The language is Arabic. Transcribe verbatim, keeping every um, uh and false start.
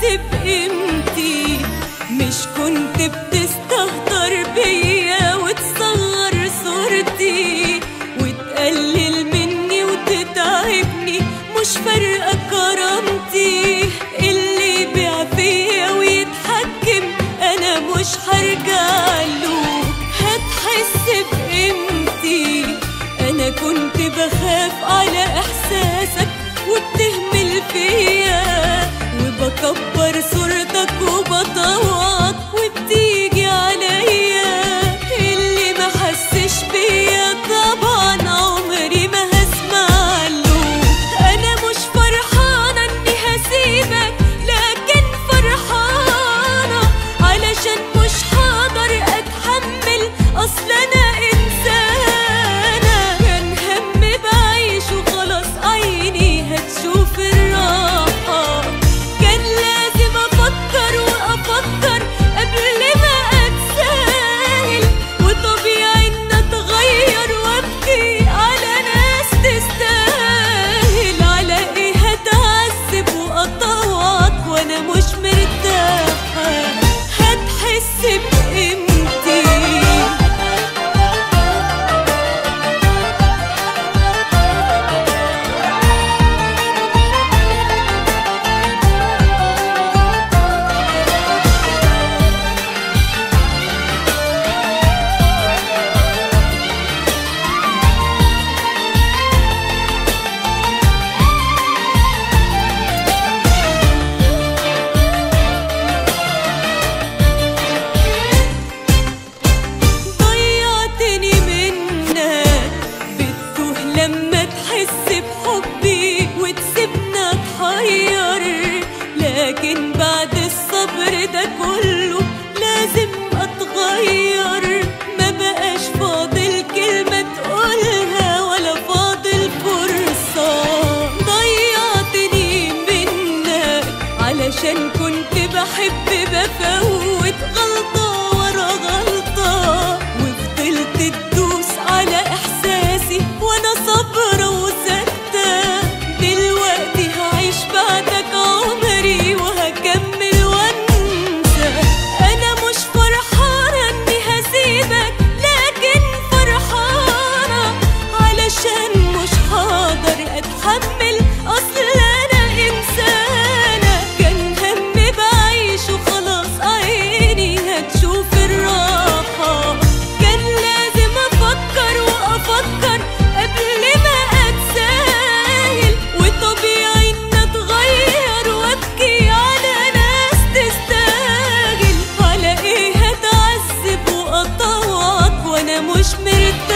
بقيمتي، مش كنت بتستهتر بيا وتصغر صورتي وتقلل مني وتتعبني، مش فارقة كرامتي. اللي يبيع فيا ويتحكم أنا مش هرجعله، هتحس بقيمتي. أنا كنت بخاف على إحساسك وبتهمل فيا، وبكبر صورتك وبطوعك وبتيجي عليا. اللي ما حسش بيا طبعا عمري ما هسمع له. أنا مش فرحانة إني هسيبك، لكن فرحانة علشان مش هقدر أتحمل، أصل أنا إنسانة. كان هم بعيش وخلاص عيني هتشوف الراحة، كان لازم أفكر وأفكر قبل ما أتساهل، وطبيعي إن أتغير وأبكي على ناس تستاهل. على إيه هتعذب وأطوعك وأنا مش مرتاحة، هتحس بقيمتي. لما تحس بحبي وتسيبنا اتحير، لكن بعد الصبر ده كله لازم اتغير. ما بقاش فاضل كلمة تقولها ولا فاضل فرصة، ضيعتني منك علشان كنت بحب بفوت غلطة ورا غلطة، وفضلت تدوس على إحساسي وأنا صابرة وساكتة. دلوقتي هعيش بعدك عمري وهكمل وانسى. أنا مش فرحانة إني هسيبك، لكن فرحانة علشان مش هقدر أتحمل، أصل أنا إنسانة. كان هم بعيش وخلاص عيني هتشوف الراحة، كان لازم أفكر وأفكر قبل ما أتساهل، وطبيعي إن أتغير وأبكي على ناس تستاهل. على إيه هتعذب وأطوعك وأنا مش مرتاحة،